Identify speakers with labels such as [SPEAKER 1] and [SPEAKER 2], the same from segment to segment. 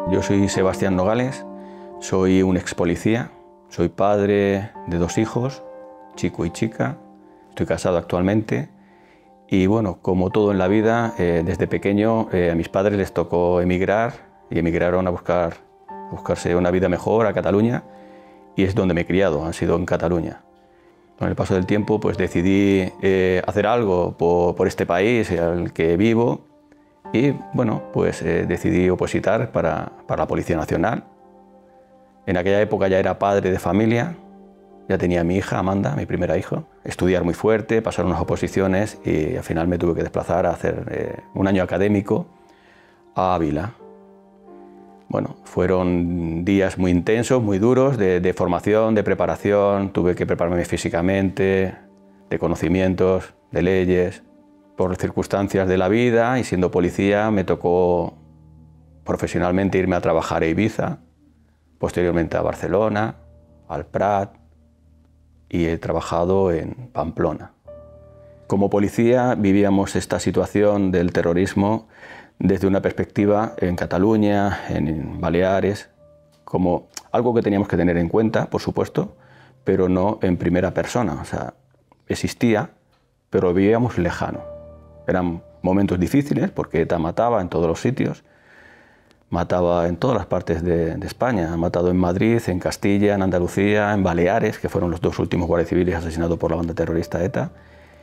[SPEAKER 1] Yo soy Sebastián Nogales, soy un ex policía, soy padre de 2 hijos, chico y chica, estoy casado actualmente y bueno, como todo en la vida, desde pequeño a mis padres les tocó emigrar y emigraron a buscarse una vida mejor a Cataluña y es donde me he criado, han sido en Cataluña. Con el paso del tiempo pues decidí hacer algo por este país en el que vivo y bueno, pues decidí opositar para la Policía Nacional. En aquella época ya era padre de familia, ya tenía a mi hija, Amanda, mi primera hija. Estudiar muy fuerte, pasar unas oposiciones y al final me tuve que desplazar a hacer un año académico a Ávila. Bueno, fueron días muy intensos, muy duros, de formación, de preparación. Tuve que prepararme físicamente, de conocimientos, de leyes. Por circunstancias de la vida y siendo policía me tocó profesionalmente irme a trabajar a Ibiza, posteriormente a Barcelona, al Prat y he trabajado en Pamplona. Como policía vivíamos esta situación del terrorismo desde una perspectiva en Cataluña, en Baleares, como algo que teníamos que tener en cuenta, por supuesto, pero no en primera persona. O sea, existía, pero lo vivíamos lejano. Eran momentos difíciles porque ETA mataba en todos los sitios, mataba en todas las partes de España. Ha matado en Madrid, en Castilla, en Andalucía, en Baleares, que fueron los 2 últimos guardias civiles asesinados por la banda terrorista ETA.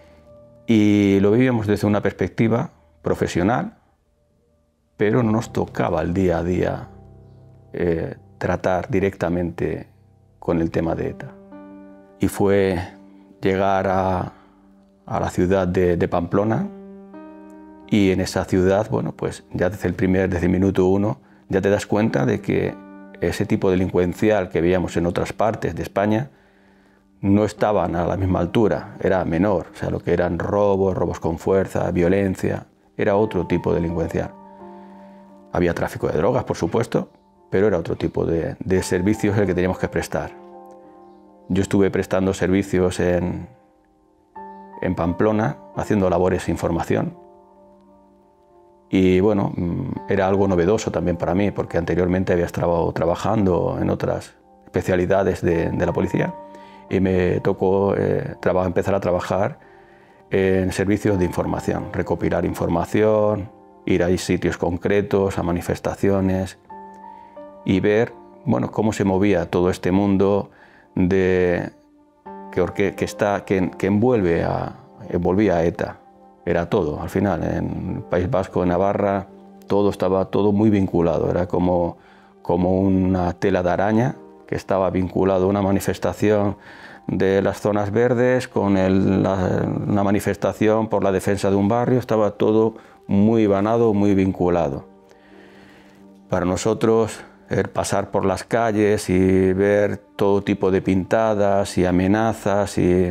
[SPEAKER 1] Y lo vivíamos desde una perspectiva profesional, pero no nos tocaba el día a día tratar directamente con el tema de ETA. Y fue llegar a la ciudad de Pamplona y en esa ciudad, bueno, pues ya desde el minuto 1 ya te das cuenta de que ese tipo delincuencial que veíamos en otras partes de España no estaban a la misma altura, era menor, o sea, lo que eran robos con fuerza, violencia, era otro tipo delincuencial. Había tráfico de drogas, por supuesto, pero era otro tipo de servicios el que teníamos que prestar. Yo estuve prestando servicios en Pamplona, haciendo labores de información. Y bueno, era algo novedoso también para mí, porque anteriormente había estado trabajando en otras especialidades de la policía y me tocó empezar a trabajar en servicios de información, recopilar información, ir a sitios concretos, a manifestaciones y ver, bueno, cómo se movía todo este mundo que envolvía a ETA. Era todo, al final, en el País Vasco, en Navarra, estaba todo muy vinculado, era como una tela de araña que estaba vinculado a una manifestación de las zonas verdes con una manifestación por la defensa de un barrio, estaba todo muy hilvanado, muy vinculado. Para nosotros, pasar por las calles y ver todo tipo de pintadas y amenazas y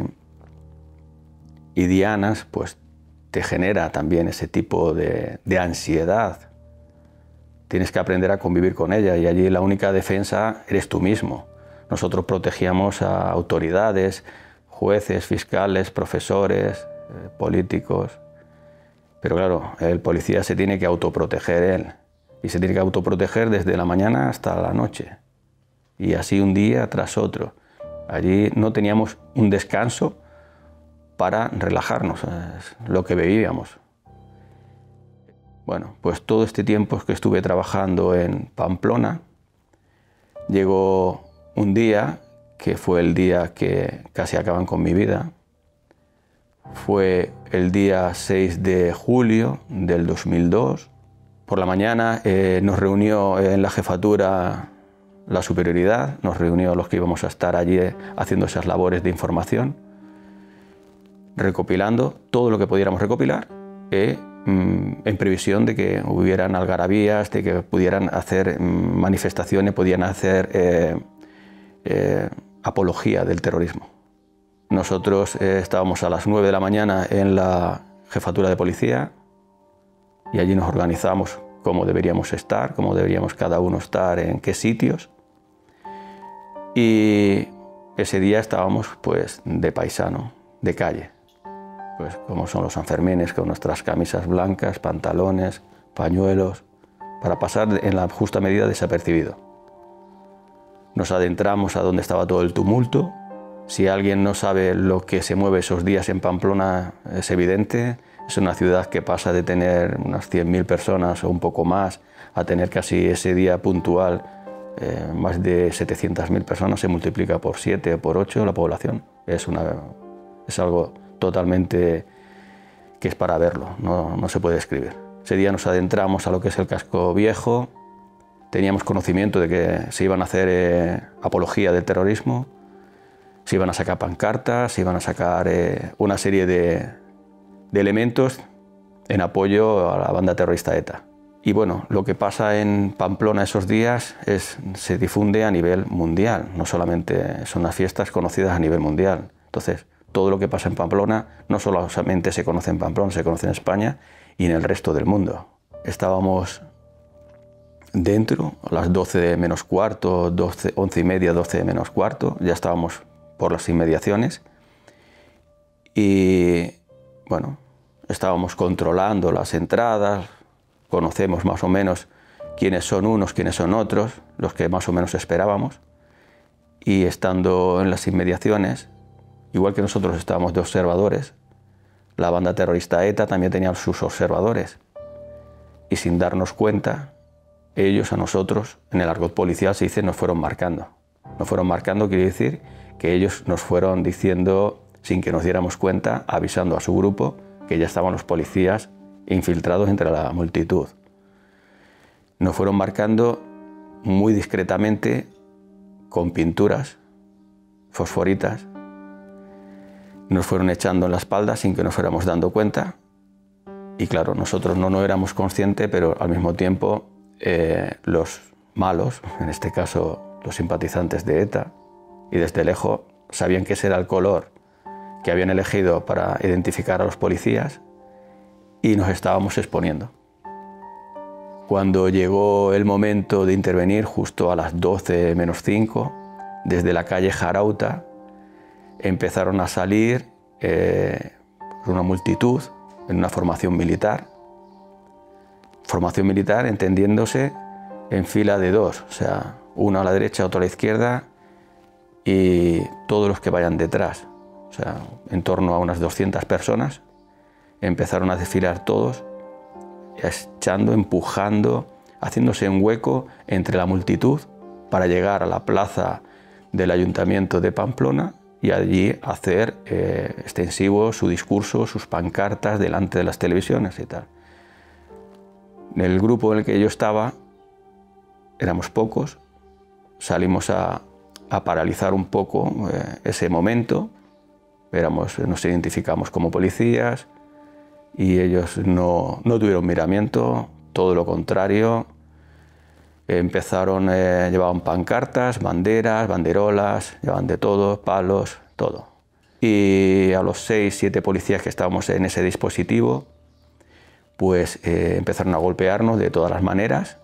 [SPEAKER 1] dianas, pues te genera también ese tipo de ansiedad. Tienes que aprender a convivir con ella y allí la única defensa eres tú mismo. Nosotros protegíamos a autoridades, jueces, fiscales, profesores, políticos. Pero claro, el policía se tiene que autoproteger él y se tiene que autoproteger desde la mañana hasta la noche y así un día tras otro. Allí no teníamos un descanso para relajarnos, es lo que vivíamos. Bueno, pues todo este tiempo que estuve trabajando en Pamplona, llegó un día que fue el día que casi acaban con mi vida. Fue el día 6 de julio del 2002. Por la mañana nos reunió en la jefatura la superioridad, nos reunió los que íbamos a estar allí haciendo esas labores de información, recopilando todo lo que pudiéramos recopilar en previsión de que hubieran algarabías, de que pudieran hacer manifestaciones, podían hacer apología del terrorismo. Nosotros estábamos a las 9 de la mañana en la jefatura de policía y allí nos organizamos cómo deberíamos estar, cómo deberíamos cada uno estar, en qué sitios. Y ese día estábamos pues de paisano, de calle. Pues como son los Sanfermines, con nuestras camisas blancas, pantalones, pañuelos, para pasar en la justa medida desapercibido. Nos adentramos a donde estaba todo el tumulto. Si alguien no sabe lo que se mueve esos días en Pamplona, es evidente. Es una ciudad que pasa de tener unas 100.000 personas o un poco más a tener casi ese día puntual más de 700.000 personas. Se multiplica por 7 o por 8 la población. Es algo totalmente que es para verlo, no se puede describir. Ese día nos adentramos a lo que es el casco viejo. Teníamos conocimiento de que se iban a hacer apología del terrorismo, se iban a sacar pancartas, se iban a sacar una serie de elementos en apoyo a la banda terrorista ETA. Y bueno, lo que pasa en Pamplona esos días se difunde a nivel mundial, no solamente son unas fiestas conocidas a nivel mundial. Entonces, todo lo que pasa en Pamplona no solamente se conoce en Pamplona, se conoce en España y en el resto del mundo. Estábamos dentro, a las 12 menos cuarto, 11 y media, 12 menos cuarto, ya estábamos por las inmediaciones y bueno, estábamos controlando las entradas, conocemos más o menos quiénes son unos, quiénes son otros, los que más o menos esperábamos, y estando en las inmediaciones, igual que nosotros estábamos de observadores, la banda terrorista ETA también tenía sus observadores y sin darnos cuenta, ellos a nosotros, en el argot policial se dice, nos fueron marcando. Nos fueron marcando quiere decir que ellos nos fueron diciendo, sin que nos diéramos cuenta, avisando a su grupo que ya estaban los policías infiltrados entre la multitud. Nos fueron marcando muy discretamente con pinturas fosforitas. Nos fueron echando en la espalda sin que nos fuéramos dando cuenta. Y claro, nosotros no éramos conscientes, pero al mismo tiempo los malos, en este caso los simpatizantes de ETA, y desde lejos sabían que ese era el color que habían elegido para identificar a los policías y nos estábamos exponiendo. Cuando llegó el momento de intervenir, justo a las 12 menos 5, desde la calle Jarauta, empezaron a salir una multitud en una formación militar. Formación militar entendiéndose en fila de dos, o sea, uno a la derecha, otro a la izquierda y todos los que vayan detrás. O sea, en torno a unas 200 personas empezaron a desfilar todos, echando, empujando, haciéndose un hueco entre la multitud para llegar a la plaza del Ayuntamiento de Pamplona y allí hacer extensivo su discurso, sus pancartas delante de las televisiones y tal. En el grupo en el que yo estaba, éramos pocos, salimos a paralizar un poco ese momento, nos identificamos como policías y ellos no tuvieron miramiento, todo lo contrario. Llevaban pancartas, banderas, banderolas, llevaban de todo, palos, todo. Y a los 6, 7 policías que estábamos en ese dispositivo, pues empezaron a golpearnos de todas las maneras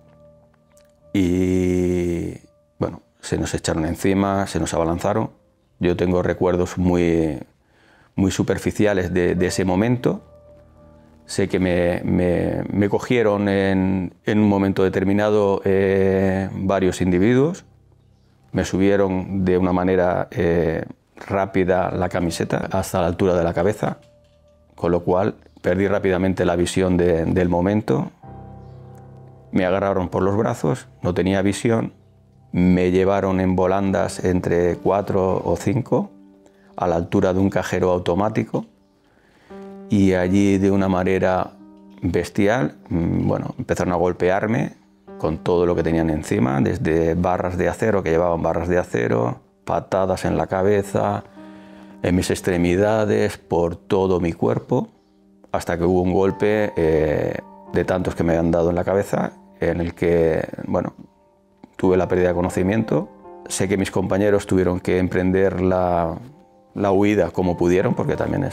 [SPEAKER 1] y bueno, se nos echaron encima, se nos abalanzaron. Yo tengo recuerdos muy superficiales de ese momento. Sé que me cogieron en un momento determinado varios individuos, me subieron de una manera rápida la camiseta hasta la altura de la cabeza, con lo cual perdí rápidamente la visión del momento. Me agarraron por los brazos, no tenía visión, me llevaron en volandas entre 4 o 5 a la altura de un cajero automático. Y allí de una manera bestial, bueno, empezaron a golpearme con todo lo que tenían encima, desde barras de acero, que llevaban barras de acero, patadas en la cabeza, en mis extremidades, por todo mi cuerpo, hasta que hubo un golpe de tantos que me habían dado en la cabeza, en el que, bueno, tuve la pérdida de conocimiento. Sé que mis compañeros tuvieron que emprender la huida como pudieron, porque también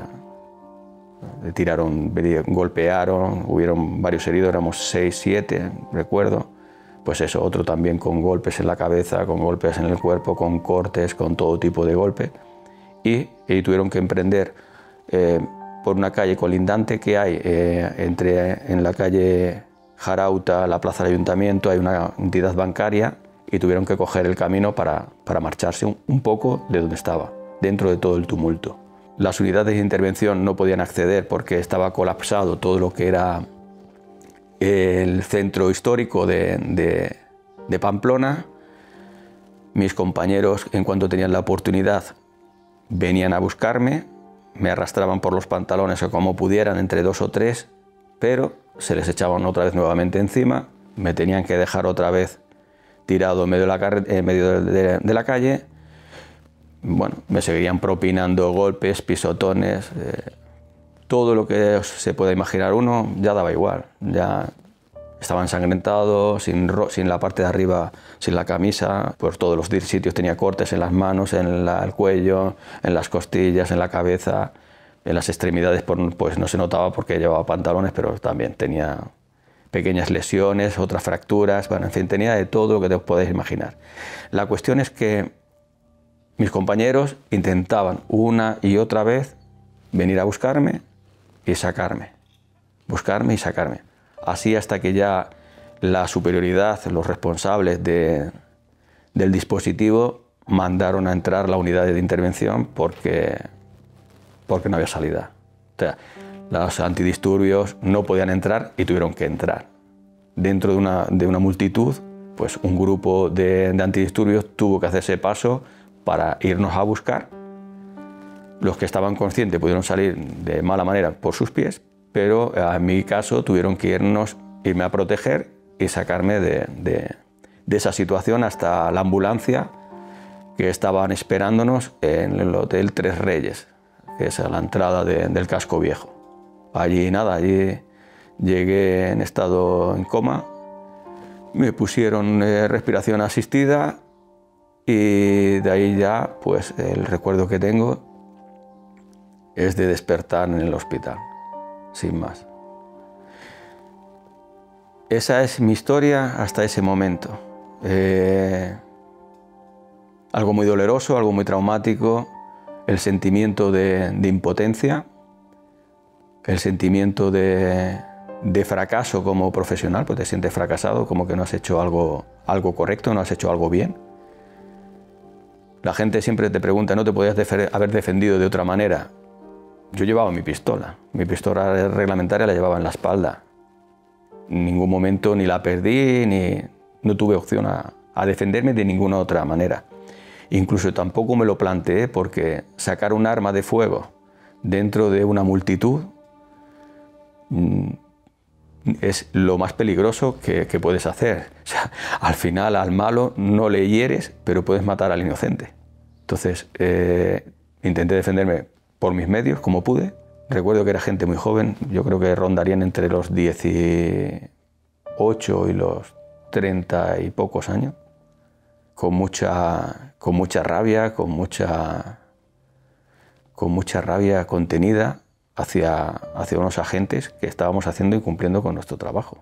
[SPEAKER 1] tiraron, golpearon, hubieron varios heridos, éramos 6, 7, recuerdo. Pues eso, otro también con golpes en la cabeza, con golpes en el cuerpo, con cortes, con todo tipo de golpes. Y tuvieron que emprender por una calle colindante que hay en la calle Jarauta, la plaza del ayuntamiento, hay una entidad bancaria y tuvieron que coger el camino para marcharse un poco de donde estaba, dentro de todo el tumulto. Las unidades de intervención no podían acceder porque estaba colapsado todo lo que era el centro histórico de Pamplona. Mis compañeros, en cuanto tenían la oportunidad, venían a buscarme, me arrastraban por los pantalones o como pudieran entre 2 o 3, pero se les echaban otra vez nuevamente encima, me tenían que dejar otra vez tirado en medio de la calle. Bueno, me seguían propinando golpes, pisotones, todo lo que se pueda imaginar uno, ya daba igual, ya estaba ensangrentado, sin la parte de arriba, sin la camisa, por todos los sitios tenía cortes en las manos, en el cuello, en las costillas, en la cabeza, en las extremidades pues no se notaba porque llevaba pantalones, pero también tenía pequeñas lesiones, otras fracturas, bueno, en fin, tenía de todo lo que te podéis imaginar. La cuestión es que mis compañeros intentaban una y otra vez venir a buscarme y sacarme, así hasta que ya la superioridad, los responsables del dispositivo mandaron a entrar la unidad de intervención porque no había salida. O sea, los antidisturbios no podían entrar y tuvieron que entrar. Dentro de una multitud, pues un grupo de antidisturbios tuvo que hacerse paso para irnos a buscar. Los que estaban conscientes pudieron salir de mala manera por sus pies, pero en mi caso tuvieron que irme a proteger y sacarme de esa situación hasta la ambulancia que estaban esperándonos en el Hotel Tres Reyes, que es a la entrada del casco viejo. Allí llegué en estado en coma, me pusieron respiración asistida y de ahí ya pues el recuerdo que tengo es de despertar en el hospital, sin más. Esa es mi historia hasta ese momento. Algo muy doloroso, algo muy traumático, el sentimiento de impotencia, el sentimiento de fracaso como profesional, pues te sientes fracasado, como que no has hecho algo correcto, no has hecho algo bien. La gente siempre te pregunta, ¿no te podías haber defendido de otra manera? Yo llevaba mi pistola reglamentaria la llevaba en la espalda. En ningún momento ni la perdí, no tuve opción a defenderme de ninguna otra manera. Incluso tampoco me lo planteé porque sacar un arma de fuego dentro de una multitud es lo más peligroso que puedes hacer. O sea, al final al malo no le hieres, pero puedes matar al inocente. Entonces intenté defenderme por mis medios, como pude. Recuerdo que era gente muy joven, yo creo que rondarían entre los 18 y los 30 y pocos años, con mucha rabia, con mucha rabia contenida hacia unos agentes que estábamos haciendo y cumpliendo con nuestro trabajo.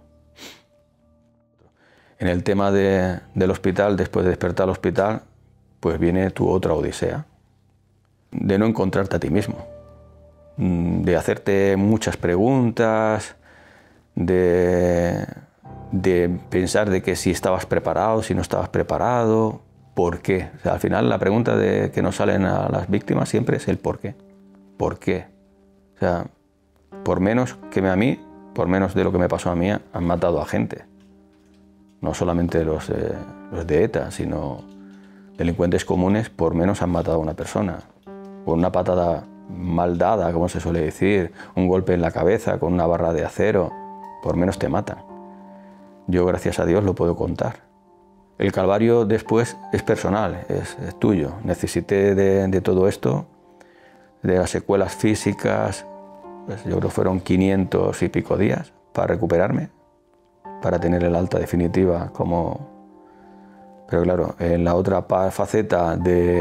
[SPEAKER 1] En el tema del hospital, después de despertar al hospital, pues viene tu otra odisea, de no encontrarte a ti mismo, de hacerte muchas preguntas, de pensar de que si estabas preparado, si no estabas preparado, ¿por qué? O sea, al final la pregunta que nos salen a las víctimas siempre es el por qué. ¿Por qué? O sea, por menos que a mí, por menos de lo que me pasó a mí, han matado a gente. No solamente los de ETA, sino delincuentes comunes, por menos han matado a una persona. Con una patada mal dada, como se suele decir, un golpe en la cabeza con una barra de acero, por menos te matan. Yo, gracias a Dios, lo puedo contar. El calvario después es personal, es tuyo. Necesité de todo esto, de las secuelas físicas, pues yo creo que fueron 500 y pico días para recuperarme, para tener el alta definitiva Pero claro, en la otra faceta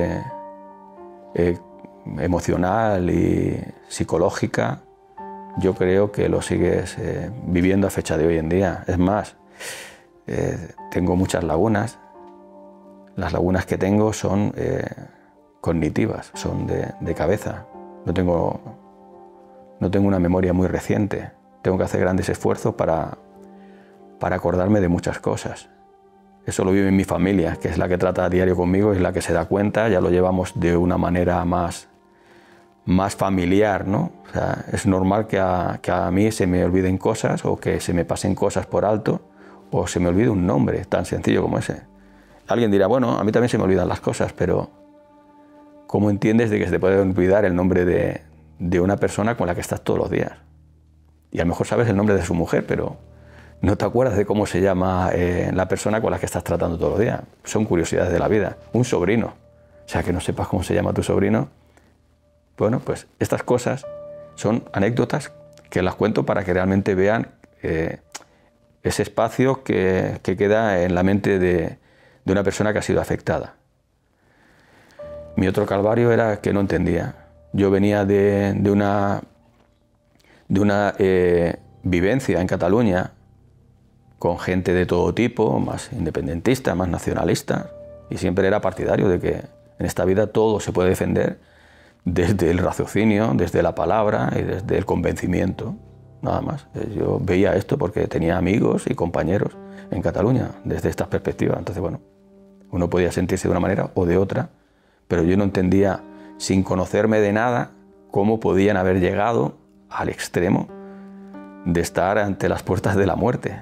[SPEAKER 1] emocional y psicológica, yo creo que lo sigues viviendo a fecha de hoy en día. Es más, tengo muchas lagunas. Las lagunas que tengo son cognitivas, son de cabeza. No tengo una memoria muy reciente. Tengo que hacer grandes esfuerzos para para acordarme de muchas cosas. Eso lo vive mi familia, que es la que trata a diario conmigo, es la que se da cuenta, ya lo llevamos de una manera más familiar, ¿no? O sea, es normal que a mí se me olviden cosas o que se me pasen cosas por alto o se me olvide un nombre tan sencillo como ese. Alguien dirá, bueno, a mí también se me olvidan las cosas, pero ¿cómo entiendes de que se te puede olvidar el nombre de una persona con la que estás todos los días? Y a lo mejor sabes el nombre de su mujer, pero no te acuerdas de cómo se llama la persona con la que estás tratando todos los días. Son curiosidades de la vida. Un sobrino, o sea, que no sepas cómo se llama tu sobrino. Bueno, pues estas cosas son anécdotas que las cuento para que realmente vean ese espacio que queda en la mente de una persona que ha sido afectada. Mi otro calvario era que no entendía. Yo venía de una vivencia en Cataluña con gente de todo tipo, más independentista, más nacionalista, y siempre era partidario de que en esta vida todo se puede defender desde el raciocinio, desde la palabra y desde el convencimiento, nada más. Yo veía esto porque tenía amigos y compañeros en Cataluña desde estas perspectivas. Entonces, bueno, uno podía sentirse de una manera o de otra, pero yo no entendía, sin conocerme de nada, cómo podían haber llegado al extremo de estar ante las puertas de la muerte.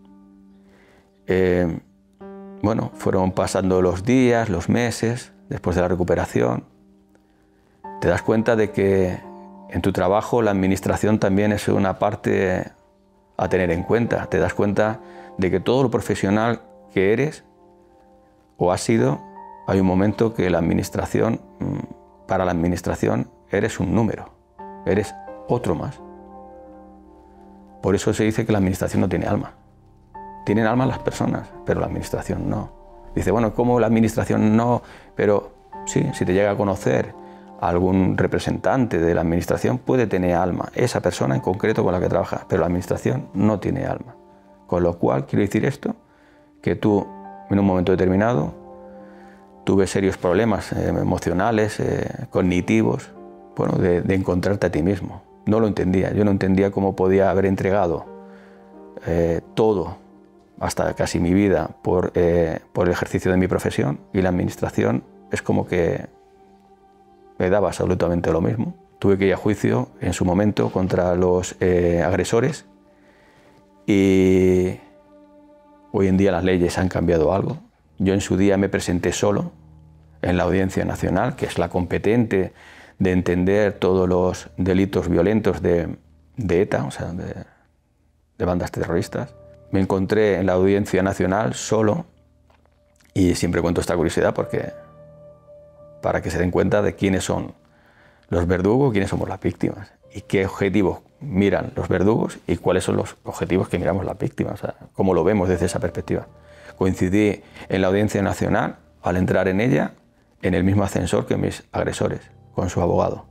[SPEAKER 1] Bueno, fueron pasando los días, los meses, después de la recuperación. Te das cuenta de que en tu trabajo la administración también es una parte a tener en cuenta. Te das cuenta de que todo lo profesional que eres o has sido, hay un momento que la administración, para la administración, eres un número, eres otro más. Por eso se dice que la administración no tiene alma. Tienen alma las personas, pero la administración no. Dice, bueno, ¿cómo la administración no? Pero sí, si te llega a conocer algún representante de la administración, puede tener alma, esa persona en concreto con la que trabajas, pero la administración no tiene alma. Con lo cual, quiero decir esto, que tú, en un momento determinado, tuve serios problemas emocionales, cognitivos, bueno, de encontrarte a ti mismo. No lo entendía, yo no entendía cómo podía haber entregado todo, hasta casi mi vida, por el ejercicio de mi profesión, y la administración es como que me daba absolutamente lo mismo. Tuve que ir a juicio en su momento contra los agresores y hoy en día las leyes han cambiado algo. Yo en su día me presenté solo en la Audiencia Nacional, que es la competente de entender todos los delitos violentos de ETA, o sea, de bandas terroristas. Me encontré en la Audiencia Nacional solo y siempre cuento esta curiosidad porque para que se den cuenta de quiénes son los verdugos, quiénes somos las víctimas y qué objetivos miran los verdugos y cuáles son los objetivos que miramos las víctimas, o sea, cómo lo vemos desde esa perspectiva. Coincidí en la Audiencia Nacional, al entrar en ella, en el mismo ascensor que mis agresores, con su abogado.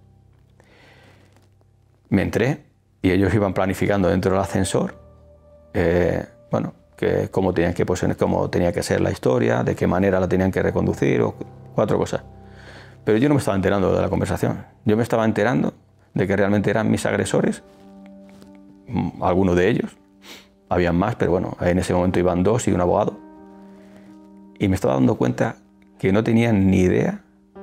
[SPEAKER 1] Me entré y ellos iban planificando dentro del ascensor bueno, cómo tenía que ser la historia, de qué manera la tenían que reconducir, o 4 cosas. Pero yo no me estaba enterando de la conversación. Yo me estaba enterando de que realmente eran mis agresores, algunos de ellos. Habían más, pero bueno, en ese momento iban 2 y un abogado. Y me estaba dando cuenta que no tenían ni idea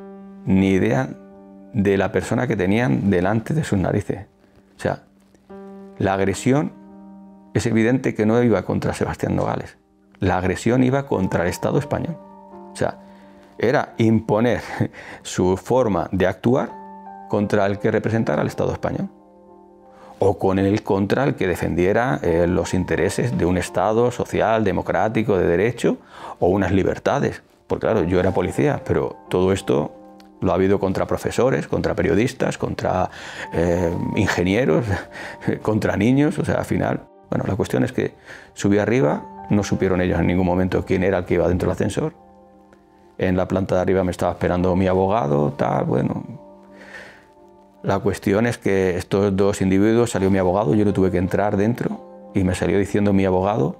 [SPEAKER 1] de la persona que tenían delante de sus narices. O sea, la agresión es evidente que no iba contra Sebastián Nogales. La agresión iba contra el Estado español. O sea, era imponer su forma de actuar contra el que representara al Estado español. O contra el que defendiera los intereses de un Estado social, democrático, de derecho, o unas libertades. Porque claro, yo era policía, pero todo esto lo ha habido contra profesores, contra periodistas, contra ingenieros, contra niños, o sea, al final. Bueno, la cuestión es que subí arriba, no supieron ellos en ningún momento quién era el que iba dentro del ascensor. En la planta de arriba me estaba esperando mi abogado, tal, bueno. La cuestión es que estos 2 individuos, salió mi abogado, yo no tuve que entrar dentro y me salió diciendo mi abogado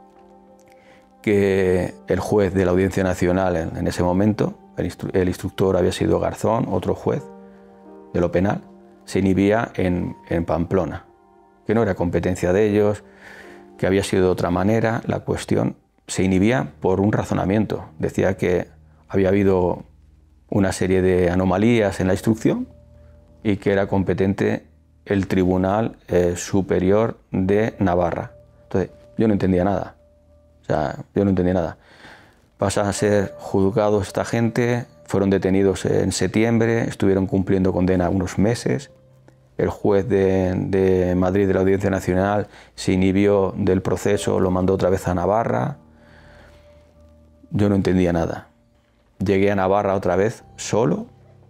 [SPEAKER 1] que el juez de la Audiencia Nacional en ese momento, el instructor había sido Garzón, otro juez de lo penal, se inhibía en Pamplona, que no era competencia de ellos. que había sido de otra manera. La cuestión se inhibía por un razonamiento. Decía que había habido una serie de anomalías en la instrucción y que era competente el Tribunal Superior de Navarra. Entonces, yo no entendía nada. O sea, yo no entendía nada. Pasan a ser juzgados esta gente, fueron detenidos en septiembre, estuvieron cumpliendo condena unos meses. El juez de Madrid de la Audiencia Nacional se inhibió del proceso, lo mandó otra vez a Navarra. Yo no entendía nada. Llegué a Navarra otra vez solo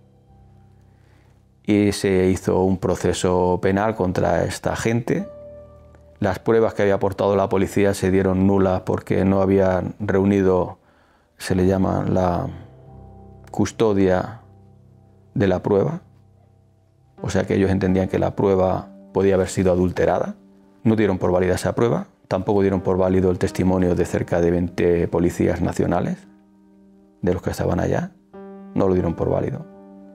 [SPEAKER 1] y se hizo un proceso penal contra esta gente. Las pruebas que había aportado la policía se dieron nulas porque no habían reunido, se le llama la custodia de la prueba. O sea que ellos entendían que la prueba podía haber sido adulterada. No dieron por válida esa prueba, tampoco dieron por válido el testimonio de cerca de 20 policías nacionales, de los que estaban allá. No lo dieron por válido.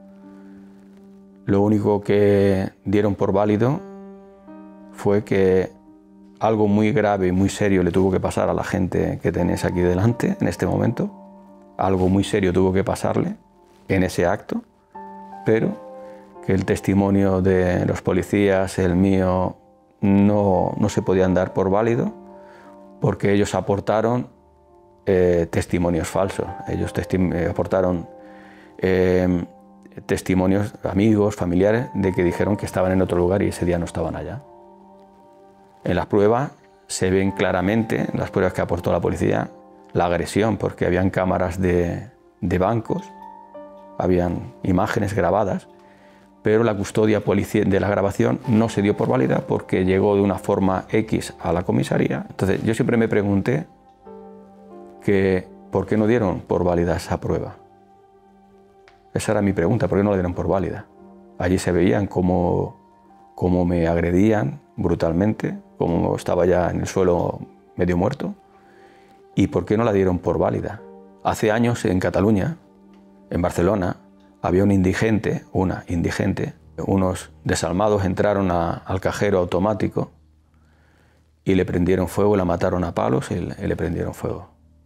[SPEAKER 1] Lo único que dieron por válido fue que algo muy grave y muy serio le tuvo que pasar a la gente que tenéis aquí delante en este momento. Algo muy serio tuvo que pasarle en ese acto, pero que el testimonio de los policías, el mío, no se podían dar por válido porque ellos aportaron testimonios falsos. Ellos aportaron testimonios, amigos, familiares, de que dijeron que estaban en otro lugar y ese día no estaban allá. En las pruebas se ven claramente, en las pruebas que aportó la policía, la agresión, porque habían cámaras de bancos, habían imágenes grabadas, pero la custodia de la grabación no se dio por válida porque llegó de una forma X a la comisaría. Entonces yo siempre me pregunté que ¿por qué no dieron por válida esa prueba? Esa era mi pregunta, ¿por qué no la dieron por válida? Allí se veían cómo me agredían brutalmente, cómo estaba ya en el suelo medio muerto. ¿Y por qué no la dieron por válida? Hace años en Cataluña, en Barcelona, había una indigente, unos desalmados entraron al cajero automático y le prendieron fuego, la mataron a palos y le prendieron fuego.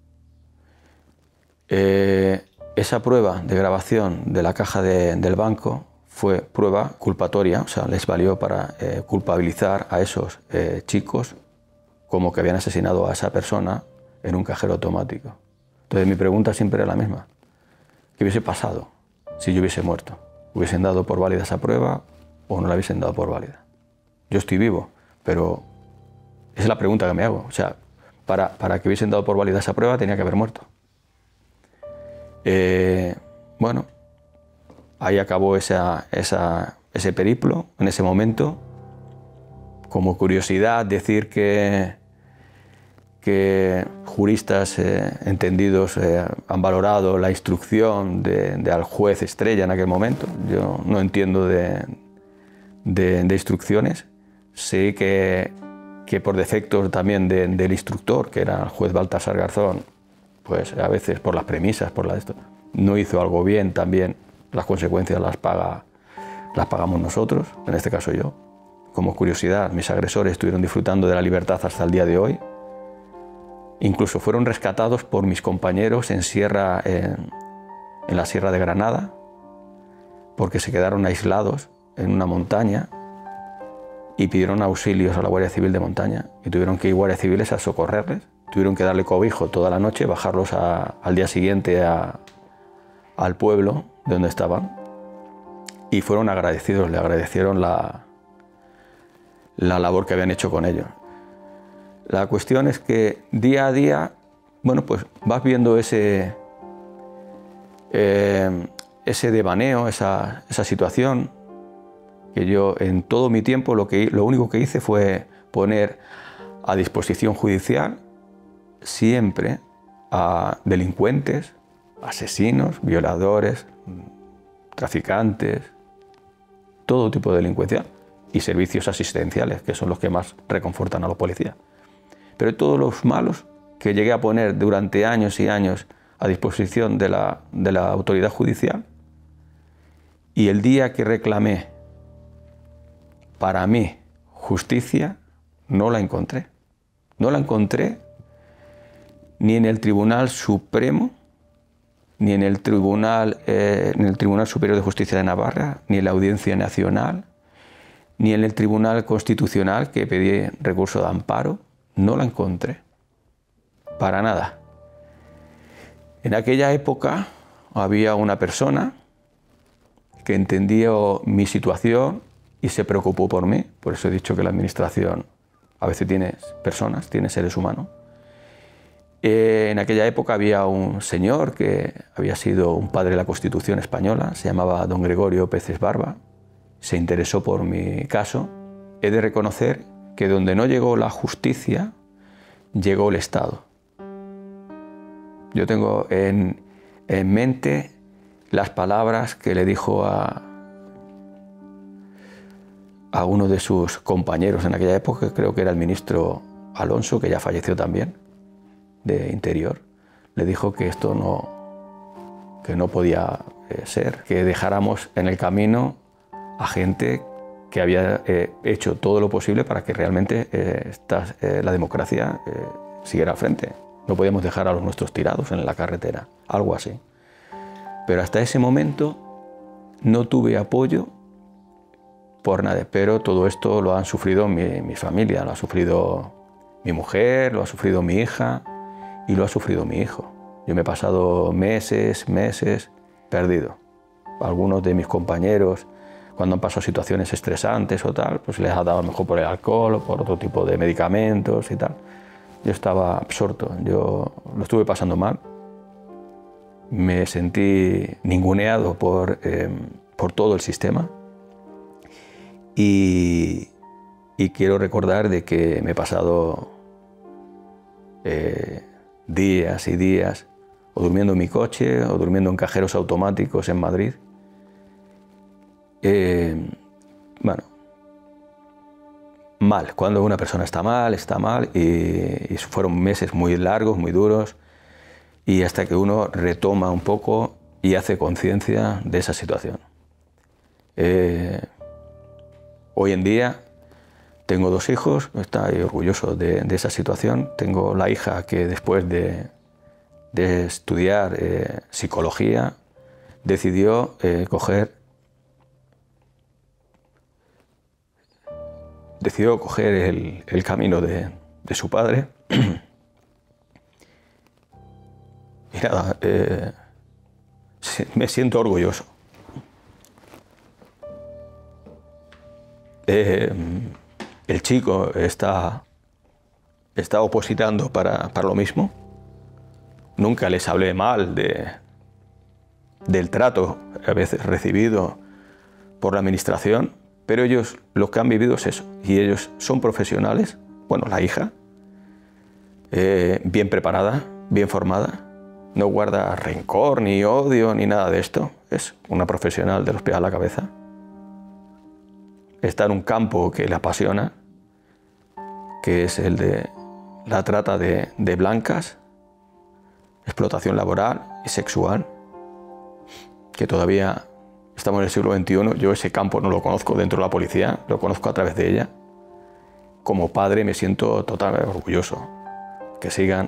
[SPEAKER 1] Esa prueba de grabación de la caja del banco fue prueba culpatoria, o sea, les valió para culpabilizar a esos chicos como que habían asesinado a esa persona en un cajero automático. Entonces mi pregunta siempre era la misma. ¿Qué hubiese pasado si yo hubiese muerto? ¿Hubiesen dado por válida esa prueba o no la hubiesen dado por válida? Yo estoy vivo, pero esa es la pregunta que me hago. O sea, para que hubiesen dado por válida esa prueba tenía que haber muerto. Bueno, ahí acabó ese periplo en ese momento. Como curiosidad, decir que juristas entendidos han valorado la instrucción al juez estrella en aquel momento. Yo no entiendo de instrucciones. Sé que por defectos también del instructor, que era el juez Baltasar Garzón, pues a veces por las premisas, no hizo algo bien, también las consecuencias las pagamos nosotros, en este caso yo. Como curiosidad, mis agresores estuvieron disfrutando de la libertad hasta el día de hoy. Incluso fueron rescatados por mis compañeros en la Sierra de Granada, porque se quedaron aislados en una montaña y pidieron auxilios a la Guardia Civil de montaña y tuvieron que ir guardias civiles a socorrerles. Tuvieron que darle cobijo toda la noche, bajarlos al día siguiente al pueblo de donde estaban y fueron agradecidos, le agradecieron la labor que habían hecho con ellos. La cuestión es que día a día, bueno, pues vas viendo ese devaneo, esa situación, que yo en todo mi tiempo lo único que hice fue poner a disposición judicial siempre a delincuentes, asesinos, violadores, traficantes, todo tipo de delincuencia y servicios asistenciales, que son los que más reconfortan a los policías. Pero todos los malos que llegué a poner durante años y años a disposición de la autoridad judicial, y el día que reclamé para mí justicia, no la encontré. No la encontré ni en el Tribunal Supremo, ni en el Tribunal Superior de Justicia de Navarra, ni en la Audiencia Nacional, ni en el Tribunal Constitucional, que pedí recurso de amparo. No la encontré, para nada. En aquella época había una persona que entendió mi situación y se preocupó por mí. Por eso he dicho que la administración a veces tiene personas, tiene seres humanos. En aquella época había un señor que había sido un padre de la Constitución española, se llamaba don Gregorio Peces Barba, se interesó por mi caso. He de reconocer que donde no llegó la justicia, llegó el Estado. Yo tengo en mente las palabras que le dijo a uno de sus compañeros en aquella época, creo que era el ministro Alonso, que ya falleció también, de Interior. Le dijo que esto no podía ser, que dejáramos en el camino a gente que había hecho todo lo posible para que realmente la democracia siguiera al frente. No podíamos dejar a los nuestros tirados en la carretera, algo así. Pero hasta ese momento no tuve apoyo por nadie, pero todo esto lo han sufrido mi familia, lo ha sufrido mi mujer, lo ha sufrido mi hija y lo ha sufrido mi hijo. Yo me he pasado meses perdido. Algunos de mis compañeros, cuando han pasado situaciones estresantes o tal, pues les ha dado a lo mejor por el alcohol o por otro tipo de medicamentos y tal. Yo estaba absorto, yo lo estuve pasando mal. Me sentí ninguneado por todo el sistema y quiero recordar de que me he pasado días y días o durmiendo en mi coche o durmiendo en cajeros automáticos en Madrid. Bueno, mal. Cuando una persona está mal y fueron meses muy largos, muy duros, y hasta que uno retoma un poco y hace conciencia de esa situación. Hoy en día tengo 2 hijos, estoy orgulloso de esa situación. Tengo la hija que después de estudiar psicología decidió coger el camino de su padre. Y nada, me siento orgulloso. El chico está opositando para lo mismo. Nunca les hablé mal del trato a veces recibido por la administración, pero ellos lo que han vivido es eso. Y ellos son profesionales, bueno, la hija, bien preparada, bien formada, no guarda rencor, ni odio, ni nada de esto. Es una profesional de los pies a la cabeza. Está en un campo que le apasiona, que es el de la trata de blancas, explotación laboral y sexual, que todavía estamos en el siglo XXI. Yo ese campo no lo conozco dentro de la policía, lo conozco a través de ella. Como padre me siento totalmente orgulloso que sigan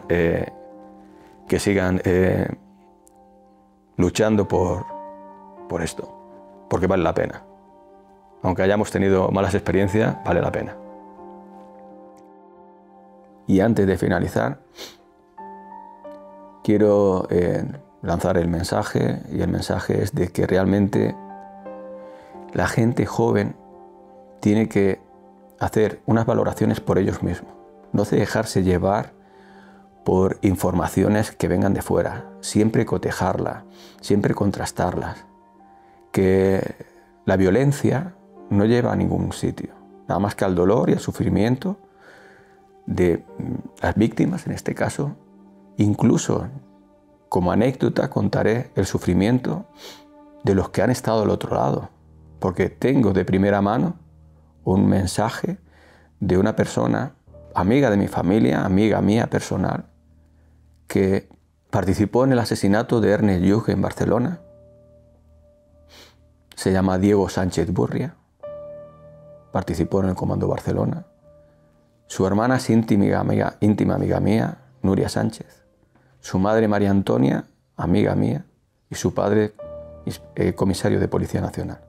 [SPEAKER 1] luchando por esto, porque vale la pena. Aunque hayamos tenido malas experiencias, vale la pena. Y antes de finalizar, quiero lanzar el mensaje, y el mensaje es de que realmente la gente joven tiene que hacer unas valoraciones por ellos mismos, no dejarse llevar por informaciones que vengan de fuera, siempre cotejarlas, siempre contrastarlas, que la violencia no lleva a ningún sitio, nada más que al dolor y al sufrimiento de las víctimas, en este caso. Incluso como anécdota contaré el sufrimiento de los que han estado al otro lado, porque tengo de primera mano un mensaje de una persona, amiga de mi familia, amiga mía personal, que participó en el asesinato de Ernest Lluch en Barcelona. Se llama Diego Sánchez Burria, participó en el Comando Barcelona Su hermana es íntima amiga mía, Nuria Sánchez. Su madre, María Antonia, amiga mía. Y su padre, comisario de Policía Nacional.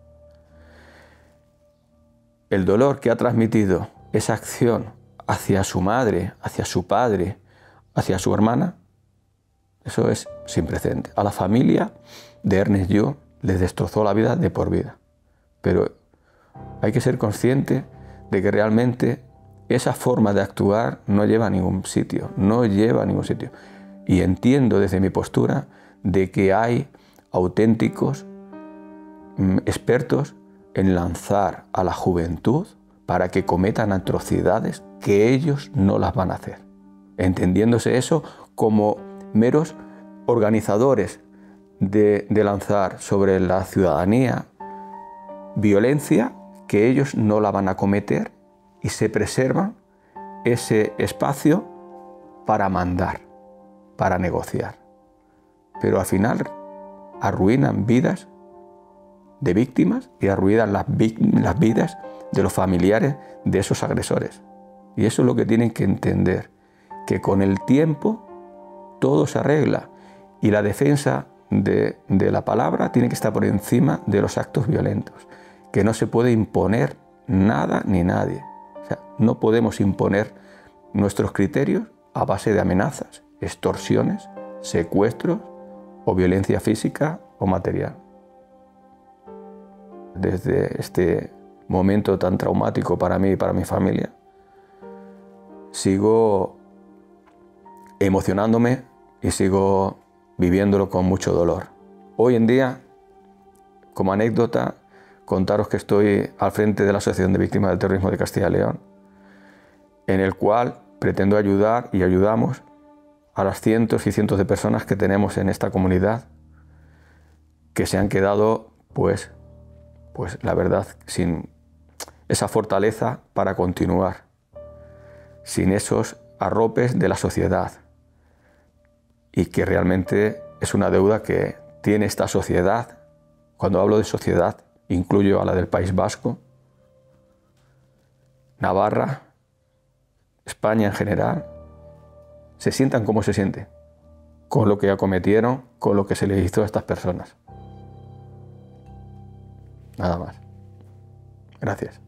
[SPEAKER 1] El dolor que ha transmitido esa acción hacia su madre, hacia su padre, hacia su hermana, eso es sin precedentes. A la familia de Ernest Llull les destrozó la vida de por vida. Pero hay que ser consciente de que realmente esa forma de actuar no lleva a ningún sitio, no lleva a ningún sitio. Y entiendo desde mi postura de que hay auténticos expertos en lanzar a la juventud para que cometan atrocidades que ellos no las van a hacer, entendiéndose eso como meros organizadores de lanzar sobre la ciudadanía violencia que ellos no la van a cometer y se preservan ese espacio para mandar, para negociar. Pero al final arruinan vidas de víctimas y arruinan las vidas de los familiares de esos agresores. Y eso es lo que tienen que entender, que con el tiempo todo se arregla y la defensa de la palabra tiene que estar por encima de los actos violentos, que no se puede imponer nada ni nadie. O sea, no podemos imponer nuestros criterios a base de amenazas, extorsiones, secuestros o violencia física o material. Desde este momento tan traumático para mí y para mi familia, sigo emocionándome y sigo viviéndolo con mucho dolor. Hoy en día, como anécdota, contaros que estoy al frente de la Asociación de Víctimas del Terrorismo de Castilla y León, en el cual pretendo ayudar y ayudamos a las cientos y cientos de personas que tenemos en esta comunidad que se han quedado, pues la verdad, sin esa fortaleza para continuar, sin esos arropes de la sociedad, y que realmente es una deuda que tiene esta sociedad. Cuando hablo de sociedad, incluyo a la del País Vasco, Navarra, España en general. Se sientan como se sienten, con lo que acometieron, con lo que se les hizo a estas personas. Nada más. Gracias.